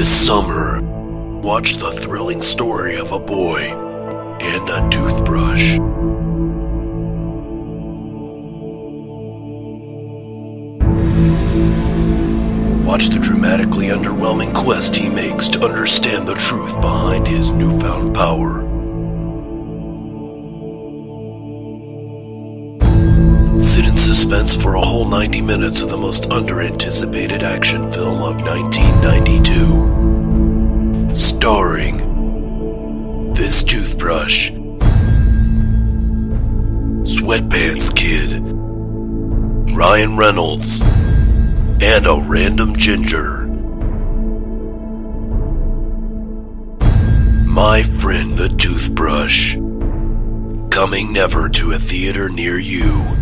summer, watch the thrilling story of a boy and a toothbrush. Watch the dramatically underwhelming quest he makes to understand the truth behind his newfound power. Sit in suspense for a whole 90 minutes of the most under-anticipated action film of 1992. Starring this toothbrush, Sweatpants Kid, Ryan Reynolds, and a random ginger. My Friend the Toothbrush. Coming never to a theater near you.